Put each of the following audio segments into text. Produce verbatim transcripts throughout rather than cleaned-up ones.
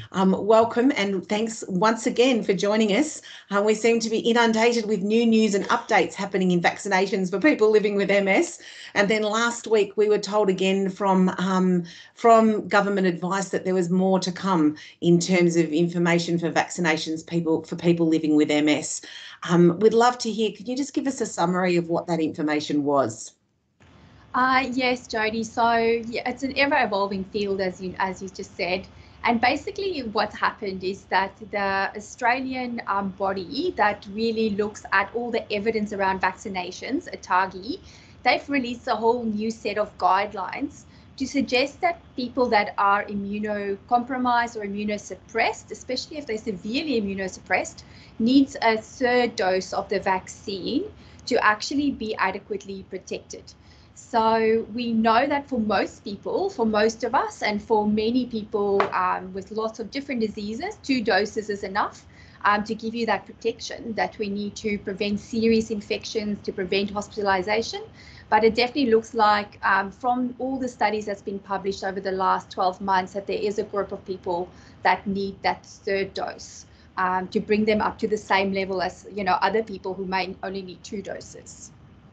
Um, welcome and thanks once again for joining us. Uh, we seem to be inundated with new news and updates happening in vaccinations for people living with M S. And then last week we were told again from, um, from government advice that there was more to come in terms of information for vaccinations people for people living with M S. Um, we'd love to hear, can you just give us a summary of what that information was? Uh, yes, Jodi. So yeah, it's an ever-evolving field, as you as you just said. And basically, what's happened is that the Australian um, body that really looks at all the evidence around vaccinations, A T A G I, they've released a whole new set of guidelines to suggest that people that are immunocompromised or immunosuppressed, especially if they're severely immunosuppressed, needs a third dose of the vaccine to actually be adequately protected. So we know that for most people, for most of us, and for many people um, with lots of different diseases, two doses is enough um, to give you that protection that we need to prevent serious infections, to prevent hospitalization. But it definitely looks like um, from all the studies that's been published over the last twelve months that there is a group of people that need that third dose um, to bring them up to the same level as, you know, other people who may only need two doses.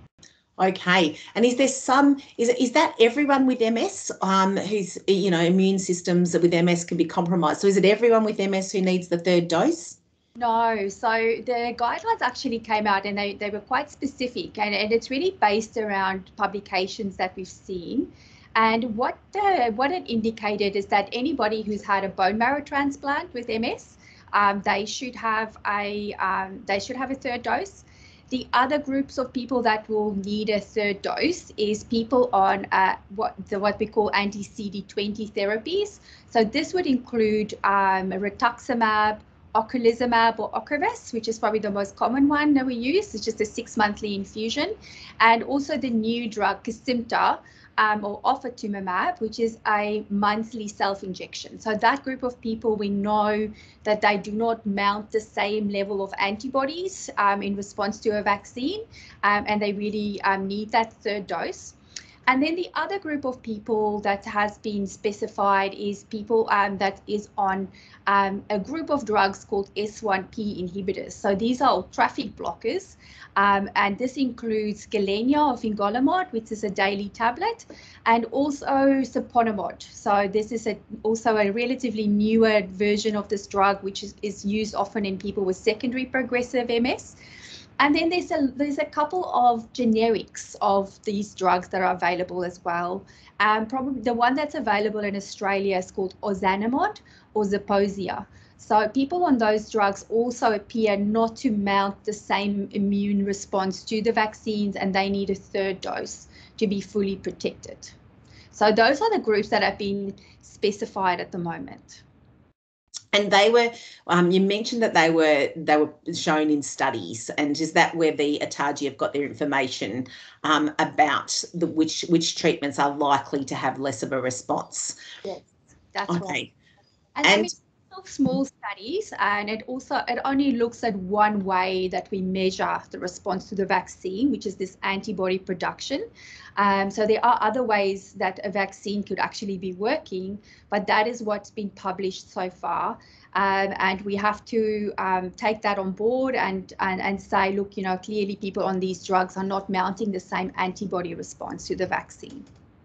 Okay, and is there some, is, is that everyone with M S um, who's, you know, immune systems with M S can be compromised? So is it everyone with M S who needs the third dose? No, so the guidelines actually came out and they, they were quite specific, and, and it's really based around publications that we've seen. And what the, what it indicated is that anybody who's had a bone marrow transplant with M S, um, they should have a um, they should have a third dose. The other groups of people that will need a third dose is people on uh, what the what we call anti-C D twenty therapies. So this would include um, rituximab, ocrelizumab, or Ocrevus, which is probably the most common one that we use. It's just a six-monthly infusion, and also the new drug Kesimpta, Um, or ofatumumab, which is a monthly self-injection. So that group of people, we know that they do not mount the same level of antibodies um, in response to a vaccine, um, and they really um, need that third dose. And then the other group of people that has been specified is people um, that is on um, a group of drugs called S one P inhibitors. So these are all traffic blockers. Um, and this includes Gilenya or fingolimod, which is a daily tablet, and also siponimod. So this is a, also a relatively newer version of this drug, which is, is used often in people with secondary progressive M S. And then there's a there's a couple of generics of these drugs that are available as well. Um, probably the one that's available in Australia is called ozanimod or Zeposia. So people on those drugs also appear not to mount the same immune response to the vaccines, and they need a third dose to be fully protected. So those are the groups that have been specified at the moment. And they were, um, you mentioned that they were they were shown in studies, and is that where the A T A G I have got their information um, about the which which treatments are likely to have less of a response? Yes, that's okay. right. And, and I mean, small studies, and it also it only looks at one way that we measure the response to the vaccine, which is this antibody production. Um, so there are other ways that a vaccine could actually be working, but that is what's been published so far. Um, and we have to um, take that on board and, and and say, look, you know, clearly people on these drugs are not mounting the same antibody response to the vaccine.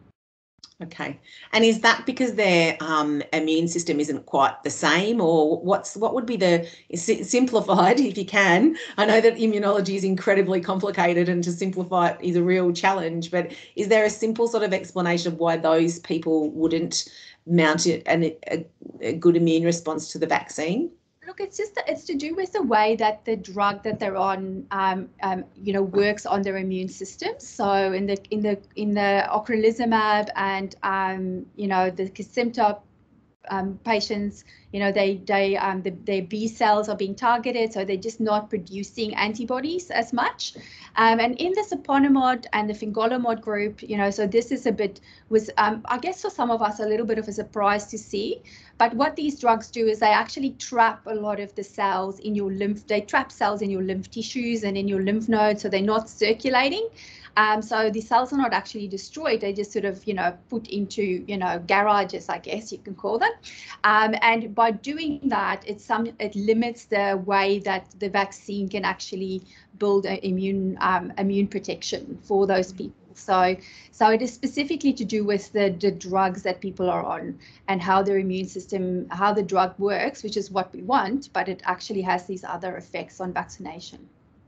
Okay, and is that because their um, immune system isn't quite the same, or what's what would be the simplified, if you can? I know that immunology is incredibly complicated, and to simplify it is a real challenge. But is there a simple sort of explanation of why those people wouldn't mount it and a, a good immune response to the vaccine? Look, it's just it's to do with the way that the drug that they're on, um, um, you know, works on their immune system. So in the in the in the ocrelizumab and um, you know, the Kesimpta um, patients, you know, they they um, the, their B cells are being targeted, so they're just not producing antibodies as much. Um, and in the siponimod and the fingolimod group, you know, so this is a bit was um, I guess for some of us a little bit of a surprise to see. But what these drugs do is they actually trap a lot of the cells in your lymph. They trap cells in your lymph tissues and in your lymph nodes, so they're not circulating. Um, so the cells are not actually destroyed. They just sort of, you know, put into, you know, garages, I guess you can call them. Um, and by doing that, it's some, it limits the way that the vaccine can actually build an immune, um, immune protection for those people. So, so it is specifically to do with the, the drugs that people are on and how their immune system, how the drug works, which is what we want, but it actually has these other effects on vaccination.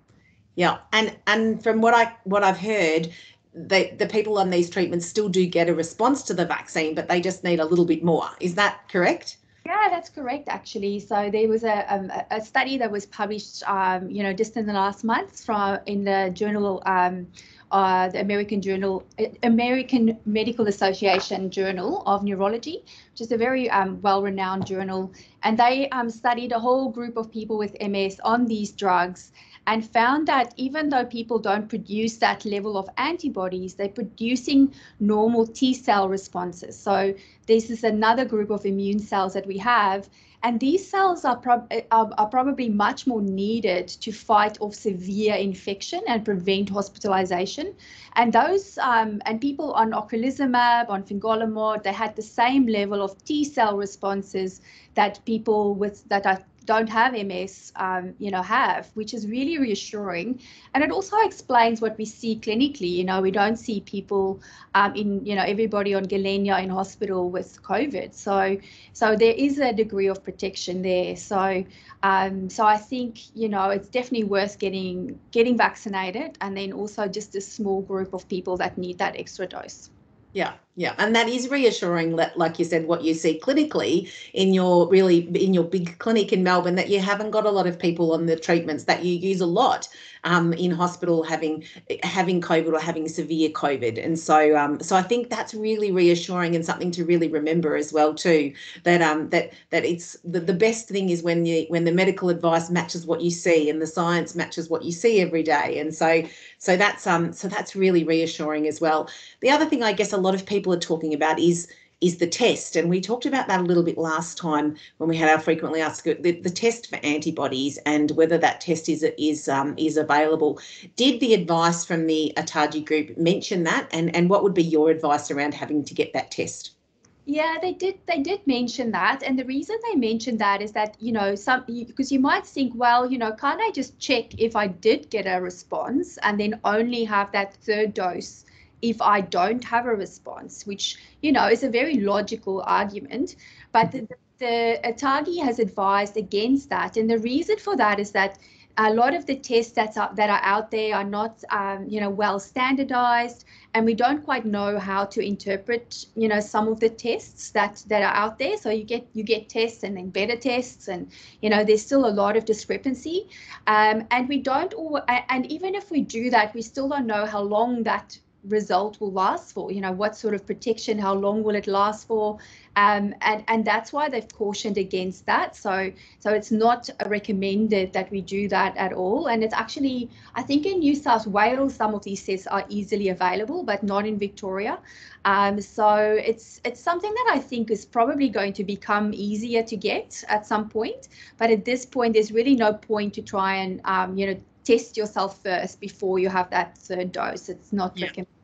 Yeah, and and from what I what I've heard, the the people on these treatments still do get a response to the vaccine, but they just need a little bit more. Is that correct? Yeah, that's correct, actually. So there was a, um, a study that was published, um, you know, just in the last month from in the journal, um, uh, the American Journal, American Medical Association Journal of Neurology, which is a very um, well-renowned journal. And they um, studied a whole group of people with M S on these drugs and found that even though people don't produce that level of antibodies, they're producing normal T cell responses. So this is another group of immune cells that we have. And these cells are, prob are, are probably much more needed to fight off severe infection and prevent hospitalization. And those um, and people on ocrelizumab, on fingolimod, they had the same level of T cell responses that people with that are don't have M S, um, you know, have, which is really reassuring. And it also explains what we see clinically. You know, we don't see people um, in, you know, everybody on Galenia in hospital with COVID. So, so there is a degree of protection there. So, um, so I think, you know, it's definitely worth getting getting vaccinated, and then also just a small group of people that need that extra dose. Yeah, yeah, and that is reassuring. That, like you said, what you see clinically in your really in your big clinic in Melbourne, that you haven't got a lot of people on the treatments that you use a lot um, in hospital having having COVID or having severe COVID, and so um, so I think that's really reassuring and something to really remember as well too. That um that that it's the, the best thing is when you when the medical advice matches what you see and the science matches what you see every day, and so so that's um so that's really reassuring as well. The other thing I guess a lot of people are talking about is is the test, and we talked about that a little bit last time when we had our frequently asked the, the test for antibodies and whether that test is is um, is available. Did the advice from the ATAGI group mention that, and and what would be your advice around having to get that test? Yeah, they did. They did mention that, and the reason they mentioned that is that, you know, some because you might think, well, you know, can't I just check if I did get a response and then only have that third dose if I don't have a response, which, you know, is a very logical argument. But the, the ATAGI has advised against that. And the reason for that is that a lot of the tests that's out, that are out there are not, um, you know, well standardized, and we don't quite know how to interpret, you know, some of the tests that that are out there. So you get you get tests and then better tests, and, you know, there's still a lot of discrepancy, um, and we don't all. And even if we do that, we still don't know how long that result will last for, you know, what sort of protection, how long will it last for, um, and and that's why they've cautioned against that. So so it's not recommended that we do that at all. And it's actually, I think in New South Wales some of these tests are easily available, but not in Victoria. Um, so it's it's something that I think is probably going to become easier to get at some point. But at this point, there's really no point to try and um, you know, test yourself first before you have that third dose. It's not yeah. recommended.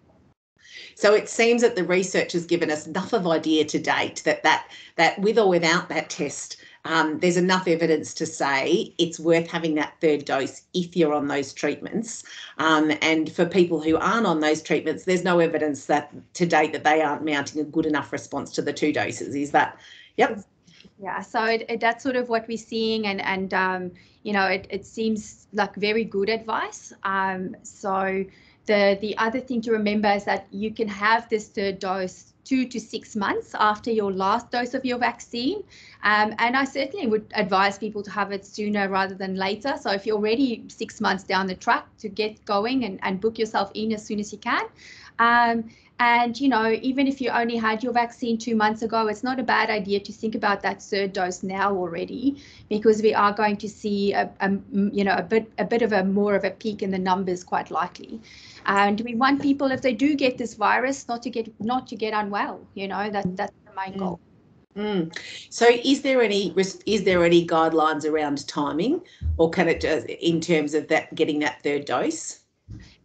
So it seems that the research has given us enough of idea to date that that, that with or without that test, um, there's enough evidence to say it's worth having that third dose if you're on those treatments. Um, and for people who aren't on those treatments, there's no evidence that to date that they aren't mounting a good enough response to the two doses. Is that, yep. Yeah, so it, it, that's sort of what we're seeing, and and um, you know, it, it seems like very good advice. Um, so the the other thing to remember is that you can have this third dose two to six months after your last dose of your vaccine, um, and I certainly would advise people to have it sooner rather than later. So if you're already six months down the track, to get going and, and book yourself in as soon as you can. Um, And, you know, even if you only had your vaccine two months ago, it's not a bad idea to think about that third dose now already, because we are going to see, a, a, you know, a bit a bit of a more of a peak in the numbers quite likely. And we want people, if they do get this virus, not to get not to get unwell. You know, that that's the main goal. Mm. So is there any is there any guidelines around timing, or can it just, in terms of that getting that third dose?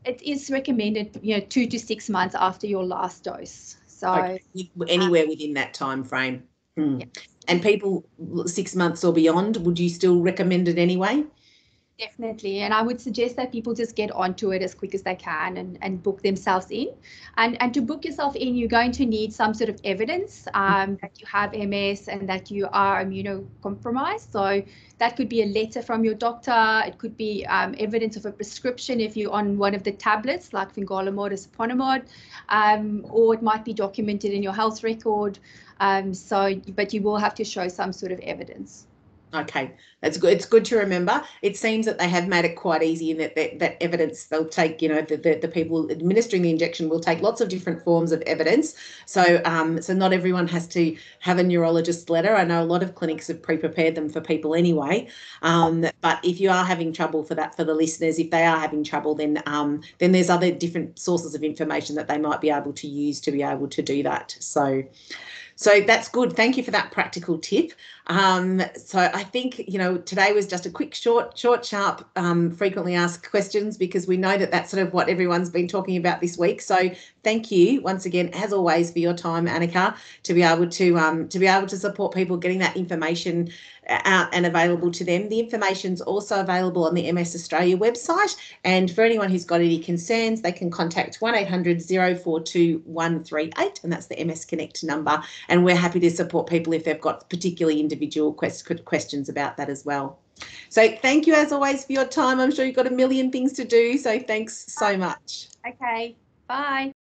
it is recommended, you know, two to six months after your last dose. So okay. Anywhere um, within that time frame. Hmm. Yeah. And people six months or beyond, would you still recommend it anyway? Definitely. And I would suggest that people just get onto it as quick as they can and, and book themselves in. And, and to book yourself in, you're going to need some sort of evidence um, that you have M S and that you are immunocompromised. So that could be a letter from your doctor. It could be um, evidence of a prescription if you're on one of the tablets like fingolimod or siponimod, um, or it might be documented in your health record. Um, so, but you will have to show some sort of evidence. Okay, that's good. It's good to remember. It seems that they have made it quite easy in that that, that evidence they'll take, you know, the, the, the people administering the injection will take lots of different forms of evidence. So um, so not everyone has to have a neurologist's letter. I know a lot of clinics have pre-prepared them for people anyway. Um, but if you are having trouble for that, for the listeners, if they are having trouble, then um, then there's other different sources of information that they might be able to use to be able to do that. So. So that's good. Thank you for that practical tip. Um, so I think, you know, today was just a quick, short, short, sharp, um, frequently asked questions, because we know that that's sort of what everyone's been talking about this week. So thank you once again, as always, for your time, Anneke, to be able to um, to be able to support people getting that information out and available to them. The information's also available on the M S Australia website. And for anyone who's got any concerns, they can contact one eight hundred, zero four two, one three eight, and that's the M S Connect number. And we're happy to support people if they've got particularly individual quest- questions about that as well. So thank you as always for your time. I'm sure you've got a million things to do. So thanks so much. Okay, bye.